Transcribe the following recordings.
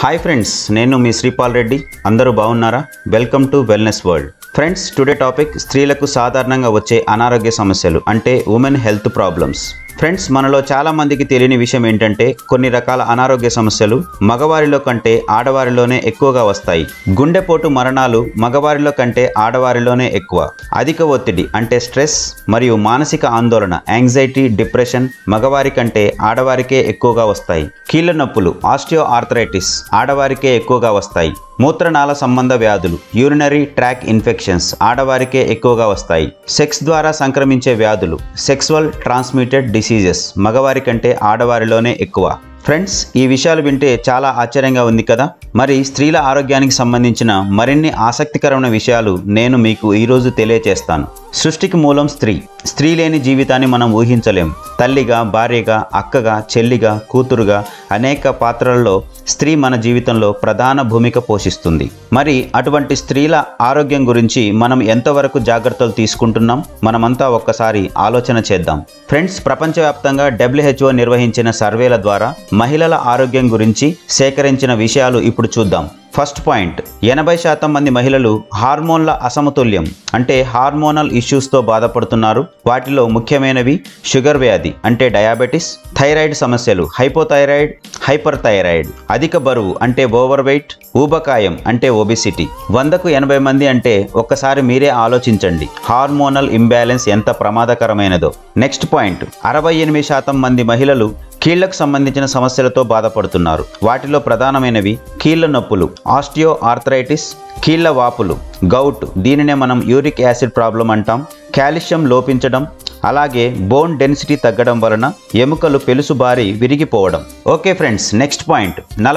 Hi friends, నేను మీ శ్రీపాల్ రెడ్డి. అందరూ బాగున్నారా? Welcome to wellness world. Friends, today topic స్త్రీలకు సాధారణంగా వచ్చే అనారోగ్య సమస్యలు అంటే ఉమెన్ హెల్త్ ప్రాబ్లమ్స్. ఫ్రెండ్స్, మనలో చాలా మందికి తెలియని విషయం ఏంటంటే కొన్ని రకాల అనారోగ్య సమస్యలు మగవారిలో కంటే ఆడవారిలోనే ఎక్కువగా వస్తాయి. గుండెపోటు మరణాలు మగవారిలో కంటే ఆడవారిలోనే ఎక్కువ. అధిక ఒత్తిడి అంటే స్ట్రెస్ మరియు మానసిక ఆందోళన యాంగ్జైటీ, డిప్రెషన్ మగవారి కంటే ఆడవారికే ఎక్కువగా వస్తాయి. కీళ్ళ నొప్పులు ఆస్టియో ఆర్థరైటిస్ ఆడవారికే ఎక్కువగా వస్తాయి. మూత్రనాళ సంబంధ వ్యాధులు యూరినరీ ట్రాక్ ఇన్ఫెక్షన్స్ ఆడవారికే ఎక్కువగా వస్తాయి. సెక్స్ ద్వారా సంక్రమించే వ్యాధులు సెక్సువల్ ట్రాన్స్మిటెడ్ డిసీజెస్ మగవారి కంటే ఆడవారిలోనే ఎక్కువ. ఫ్రెండ్స్, ఈ విషయాలు వింటే చాలా ఆశ్చర్యంగా ఉంది కదా. మరి స్త్రీల ఆరోగ్యానికి సంబంధించిన మరిన్ని ఆసక్తికరమైన విషయాలు నేను మీకు ఈరోజు తెలియచేస్తాను. సృష్టికి మూలం స్త్రీ. స్త్రీ లేని జీవితాన్ని మనం ఊహించలేం. తల్లిగా, భార్యగా, అక్కగా, చెల్లిగా, కూతురుగా అనేక పాత్రల్లో స్త్రీ మన జీవితంలో ప్రధాన భూమిక పోషిస్తుంది. మరి అటువంటి స్త్రీల ఆరోగ్యం గురించి మనం ఎంతవరకు జాగ్రత్తలు తీసుకుంటున్నాం మనమంతా ఒక్కసారి ఆలోచన చేద్దాం. ఫ్రెండ్స్, ప్రపంచవ్యాప్తంగా WHO నిర్వహించిన సర్వేల ద్వారా మహిళల ఆరోగ్యం గురించి సేకరించిన విషయాలు ఇప్పుడు చూద్దాం. ఫస్ట్ పాయింట్, 80% మంది మహిళలు హార్మోన్ల అసమతుల్యం అంటే హార్మోనల్ ఇష్యూస్తో బాధపడుతున్నారు. వాటిలో ముఖ్యమైనవి షుగర్ వ్యాధి అంటే డయాబెటిస్, థైరాయిడ్ సమస్యలు హైపోథైరాయిడ్, హైపర్ థైరాయిడ్, అధిక బరువు అంటే ఓవర్ వెయిట్, ఊబకాయం అంటే ఒబిసిటీ. 100కు 80 మంది అంటే ఒక్కసారి మీరే ఆలోచించండి హార్మోనల్ ఇంబ్యాలెన్స్ ఎంత ప్రమాదకరమైనదో. నెక్స్ట్ పాయింట్, 68% మంది మహిళలు కీళ్లకు సంబంధించిన సమస్యలతో బాధపడుతున్నారు. వాటిలో ప్రధానమైనవి కీళ్ల నొప్పులు ఆస్టియో ఆర్థరైటిస్, కీళ్ల వాపులు, గౌట్ దీనినే మనం యూరిక్ యాసిడ్ ప్రాబ్లం అంటాం, కాల్షియం లోపించడం, అలాగే బోన్ డెన్సిటీ తగ్గడం వలన ఎముకలు పెలుసుబారి విరిగిపోవడం. ఓకే ఫ్రెండ్స్, నెక్స్ట్ పాయింట్,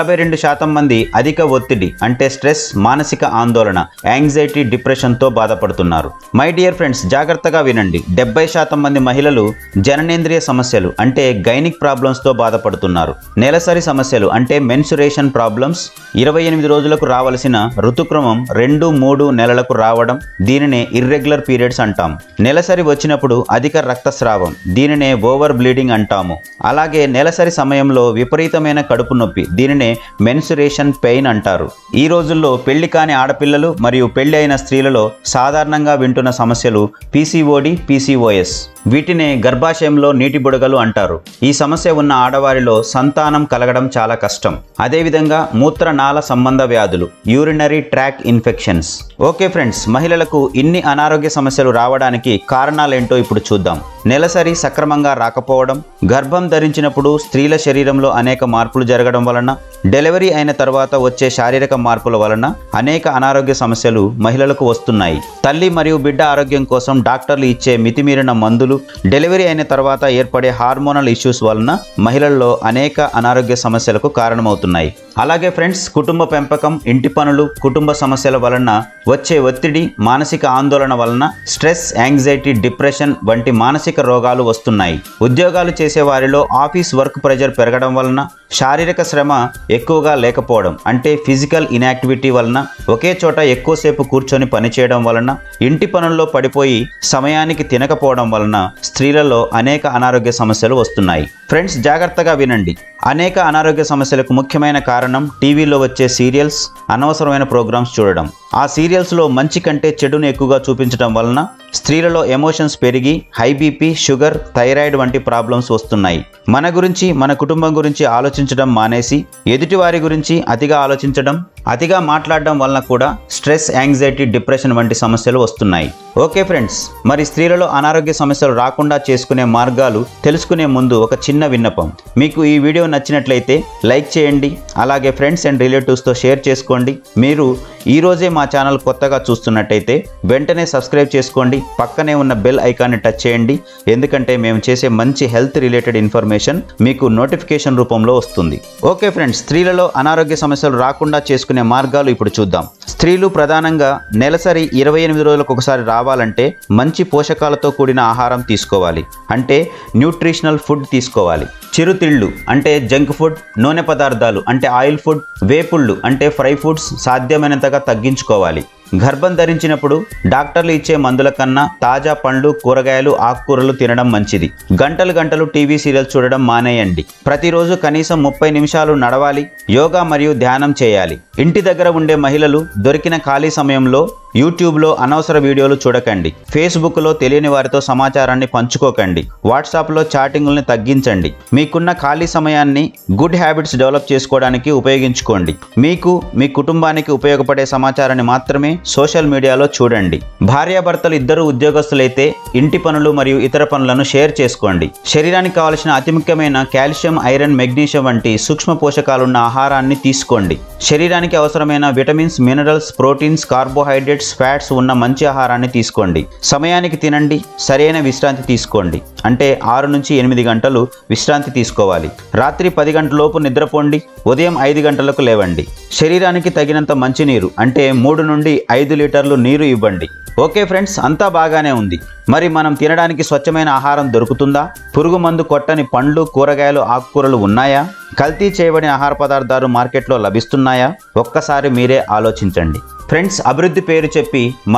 42% మంది అధిక ఒత్తిడి అంటే స్ట్రెస్, మానసిక ఆందోళన యాంగ్జైటీ, డిప్రెషన్తో బాధపడుతున్నారు. మై డియర్ ఫ్రెండ్స్, జాగ్రత్తగా వినండి. 70% మంది మహిళలు జననేంద్రియ సమస్యలు అంటే గైనిక్ ప్రాబ్లమ్స్తో బాధపడుతున్నారు. నెలసరి సమస్యలు అంటే మెన్సురేషన్ ప్రాబ్లమ్స్, 28 రోజులకు రావలసిన ఋతుక్రమం 2-3 నెలలకు రావడం దీనినే ఇర్రెగ్యులర్ పీరియడ్స్ అంటాం. నెలసరి వచ్చినప్పుడు అధిక రక్తస్రావం దీనినే ఓవర్ బ్లీడింగ్ అంటాము. అలాగే నెలసరి సమయంలో విపరీతమైన కడుపు నొప్పి దీనినే మెన్సురేషన్ పెయిన్ అంటారు. ఈ రోజుల్లో పెళ్లి కాని ఆడపిల్లలు మరియు పెళ్లి అయిన స్త్రీలలో సాధారణంగా వింటున్న సమస్యలు PCOD, PCOS వీటినే గర్భాశయంలో నీటి బుడగలు అంటారు. ఈ సమస్య ఉన్న ఆడవారిలో సంతానం కలగడం చాలా కష్టం. అదేవిధంగా మూత్రనాళ సంబంధ వ్యాధులు urinary tract infections. Okay friends, మహిళలకు ఇన్ని అనారోగ్య సమస్యలు రావడానికి కారణాలేంటో ఇప్పుడు చూద్దాం. నెలసరి సక్రమంగా రాకపోవడం, గర్భం ధరించినప్పుడు స్త్రీల శరీరంలో అనేక మార్పులు జరగడం వలన, డెలివరీ అయిన తర్వాత వచ్చే శారీరక మార్పుల వలన అనేక అనారోగ్య సమస్యలు మహిళలకు వస్తున్నాయి. తల్లి మరియు బిడ్డ ఆరోగ్యం కోసం డాక్టర్లు ఇచ్చే మితిమీరిన మందులు, డెలివరీ అయిన తర్వాత ఏర్పడే హార్మోనల్ ఇష్యూస్ వలన మహిళల్లో అనేక అనారోగ్య సమస్యలకు కారణమవుతున్నాయి. అలాగే ఫ్రెండ్స్, కుటుంబ పెంపకం, ఇంటి పనులు, కుటుంబ సమస్యల వలన వచ్చే ఒత్తిడి, మానసిక ఆందోళన వలన స్ట్రెస్, యాంగ్జైటీ, డిప్రెషన్ వంటి మానసిక రోగాలు వస్తున్నాయి. ఉద్యోగాలు చేసే వారిలో ఆఫీస్ వర్క్ ప్రెజర్ పెరగడం వలన, శారీరక శ్రమ ఎక్కువగా లేకపోవడం అంటే ఫిజికల్ ఇన్యాక్టివిటీ వలన, ఒకే చోట ఎక్కువసేపు కూర్చొని పనిచేయడం వలన, ఇంటి పనుల్లో పడిపోయి సమయానికి తినకపోవడం వలన స్త్రీలలో అనేక అనారోగ్య సమస్యలు వస్తున్నాయి. ఫ్రెండ్స్, జాగ్రత్తగా వినండి. అనేక అనారోగ్య సమస్యలకు ముఖ్యమైన కారణం టీవీలో వచ్చే సీరియల్స్, అనవసరమైన ప్రోగ్రామ్స్ చూడడం. ఆ సీరియల్స్లో మంచి కంటే చెడును ఎక్కువగా చూపించడం వలన స్త్రీలలో ఎమోషన్స్ పెరిగి హై బీపీ, షుగర్, థైరాయిడ్ వంటి ప్రాబ్లమ్స్ వస్తున్నాయి. మన గురించి, మన కుటుంబం గురించి ఆలోచించడం మానేసి ఎదుటి వారి గురించి అతిగా ఆలోచించడం, అతిగా మాట్లాడడం వలన కూడా స్ట్రెస్, యాంగ్జైటీ, డిప్రెషన్ వంటి సమస్యలు వస్తున్నాయి. ఓకే ఫ్రెండ్స్, మరి స్త్రీలలో అనారోగ్య సమస్యలు రాకుండా చేసుకునే మార్గాలు తెలుసుకునే ముందు ఒక చిన్న విన్నపం. మీకు ఈ వీడియో నచ్చినట్లయితే లైక్ చేయండి. అలాగే ఫ్రెండ్స్ అండ్ రిలేటివ్స్తో షేర్ చేసుకోండి. మీరు ఈరోజే మా ఛానల్ కొత్తగా చూస్తున్నట్టయితే వెంటనే సబ్స్క్రైబ్ చేసుకోండి. పక్కనే ఉన్న బెల్ ఐకాన్ని టచ్ చేయండి. ఎందుకంటే మేము చేసే మంచి హెల్త్ రిలేటెడ్ ఇన్ఫర్మేషన్ మీకు నోటిఫికేషన్ రూపంలో వస్తుంది. ఓకే ఫ్రెండ్స్, స్త్రీలలో అనారోగ్య సమస్యలు రాకుండా చేసుకునే మార్గాలు ఇప్పుడు చూద్దాం. స్త్రీలు ప్రధానంగా నెలసరి 28 రోజులకు ఒకసారి రావాలంటే మంచి పోషకాలతో కూడిన ఆహారం తీసుకోవాలి. అంటే న్యూట్రిషనల్ ఫుడ్ తీసుకోవాలి. చిరుతిళ్ళు అంటే జంక్ ఫుడ్, నూనె పదార్థాలు అంటే ఆయిల్ ఫుడ్, వేపుళ్ళు అంటే ఫ్రై ఫుడ్స్ సాధ్యమైనంతగా తగ్గించుకోవాలి. గర్భం ధరించినప్పుడు డాక్టర్లు ఇచ్చే మందుల కన్నా తాజా పండ్లు, కూరగాయలు, ఆకుకూరలు తినడం మంచిది. గంటలు టీవీ సీరియల్స్ చూడడం మానేయండి. ప్రతిరోజు కనీసం 30 నిమిషాలు నడవాలి, యోగా మరియు ధ్యానం చేయాలి. ఇంటి దగ్గర ఉండే మహిళలు దొరికిన ఖాళీ సమయంలో యూట్యూబ్లో అనవసర వీడియోలు చూడకండి. ఫేస్బుక్లో తెలియని వారితో సమాచారాన్ని పంచుకోకండి. వాట్సాప్లో చాటింగ్లను తగ్గించండి. మీకున్న ఖాళీ సమయాన్ని గుడ్ హ్యాబిట్స్ డెవలప్ చేసుకోవడానికి ఉపయోగించుకోండి. మీకు, మీ కుటుంబానికి ఉపయోగపడే సమాచారాన్ని మాత్రమే సోషల్ మీడియాలో చూడండి. భార్యాభర్తలు ఇద్దరు ఉద్యోగస్తులైతే ఇంటి పనులు మరియు ఇతర పనులను షేర్ చేసుకోండి. శరీరానికి కావలసిన అతి ముఖ్యమైన కాల్షియం, ఐరన్, మెగ్నీషియం వంటి సూక్ష్మ పోషకాలున్న ఆహారాన్ని తీసుకోండి. శరీరానికి అవసరమైన vitamins, minerals, proteins, carbohydrates, fats ఉన్న మంచి ఆహారాన్ని తీసుకోండి. సమయానికి తినండి. సరైన విశ్రాంతి తీసుకోండి. అంటే 6 నుంచి 8 గంటలు విశ్రాంతి తీసుకోవాలి. రాత్రి 10 గంటలలోపు నిద్రపోండి. ఉదయం 5 గంటలకు లేవండి. శరీరానికి తగినంత మంచినీరు అంటే 3 నుండి 5 లీటర్లు నీరు ఇవ్వండి. ఓకే ఫ్రెండ్స్, అంతా బాగానే ఉంది. మరి మనం తినడానికి స్వచ్ఛమైన ఆహారం దొరుకుతుందా? పురుగు మందు కొట్టని పండ్లు, కూరగాయలు, ఆకుకూరలు ఉన్నాయా? కల్తీ చేయబడిన ఆహార పదార్థాలు మార్కెట్లో లభిస్తున్నాయా? ఒక్కసారి మీరే ఆలోచించండి. ఫ్రెండ్స్, అభివృద్ధి పేరు చెప్పి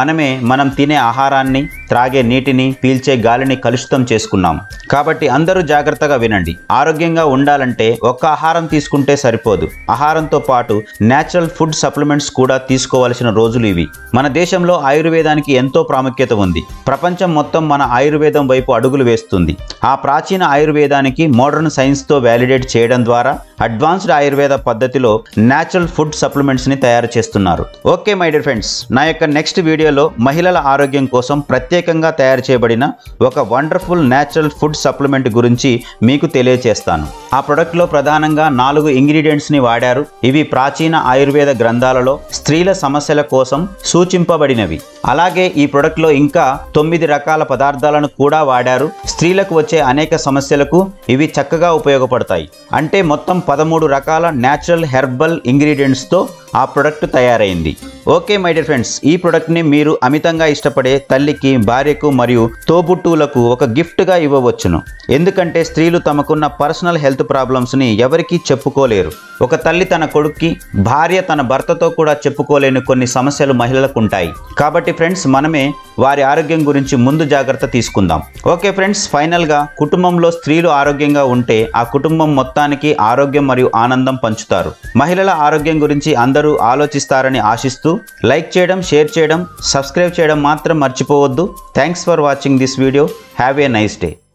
మనం తినే ఆహారాన్ని, త్రాగే నీటిని, పీల్చే గాలిని కలుషితం చేసుకున్నాం. కాబట్టి అందరూ జాగ్రత్తగా వినండి. ఆరోగ్యంగా ఉండాలంటే ఒక్క ఆహారం తీసుకుంటే సరిపోదు. ఆహారంతో పాటు నేచురల్ ఫుడ్ సప్లిమెంట్స్ కూడా తీసుకోవాల్సిన రోజులు ఇవి. మన దేశంలో ఆయుర్వేదానికి ఎంతో ప్రాముఖ్యత ఉంది. ప్రపంచం మొత్తం మన ఆయుర్వేదం వైపు అడుగులు వేస్తుంది. ఆ ప్రాచీన ఆయుర్వేదానికి మోడర్న్ సైన్స్తో వ్యాలిడేట్ చేయడం ద్వారా అడ్వాన్స్డ్ ఆయుర్వేద పద్ధతిలో నేచురల్ ఫుడ్ సప్లిమెంట్స్ని తయారు చేస్తున్నారు. ఓకే మై డియర్ ఫ్రెండ్స్, నా యొక్క నెక్స్ట్ వీడియోలో మహిళల ఆరోగ్యం కోసం ప్రత్యేకంగా తయారు చేయబడిన ఒక వండర్ఫుల్ నేచురల్ ఫుడ్ సప్లిమెంట్ గురించి మీకు తెలియజేస్తాను. ఆ ప్రొడక్ట్లో ప్రధానంగా 4 ఇంగ్రీడియంట్స్ని వాడారు. ఇవి ప్రాచీన ఆయుర్వేద గ్రంథాలలో స్త్రీల సమస్యల కోసం సూచింపబడినవి. అలాగే ఈ ప్రొడక్ట్లో ఇంకా 9 రకాల పదార్థాలను కూడా వాడారు. స్త్రీలకు వచ్చే అనేక సమస్యలకు ఇవి చక్కగా ఉపయోగపడతాయి. అంటే మొత్తం 13 రకాల నేచురల్ హెర్బల్ ఇంగ్రీడియంట్స్తో ఆ ప్రొడక్ట్ తయారైంది. ఓకే మై డియర్ ఫ్రెండ్స్, ఈ ప్రొడక్ట్ని మీరు అమితంగా ఇష్టపడే తల్లికి, భార్యకు మరియు తోబుట్టువులకు ఒక గిఫ్ట్గా ఇవ్వవచ్చును. ఎందుకంటే స్త్రీలు తమకున్న పర్సనల్ హెల్త్ ప్రాబ్లమ్స్ని ఎవరికీ చెప్పుకోలేరు. ఒక తల్లి తన కొడుక్కి, భార్య తన భర్తతో కూడా చెప్పుకోలేని కొన్ని సమస్యలు మహిళలకు ఉంటాయి. కాబట్టి ఫ్రెండ్స్, మనమే వారి ఆరోగ్యం గురించి ముందు జాగ్రత్త తీసుకుందాం. ఓకే ఫ్రెండ్స్, ఫైనల్గా కుటుంబంలో స్త్రీలు ఆరోగ్యంగా ఉంటే ఆ కుటుంబం మొత్తానికి ఆరోగ్యం మరియు ఆనందం పంచుతారు. మహిళల ఆరోగ్యం గురించి అందరూ ఆలోచిస్తారని ఆశిస్తూ లైక్ చేయడం, షేర్ చేయడం, సబ్స్క్రైబ్ చేయడం మాత్రం మర్చిపోవద్దు. Thanks for watching this video. Have a nice day.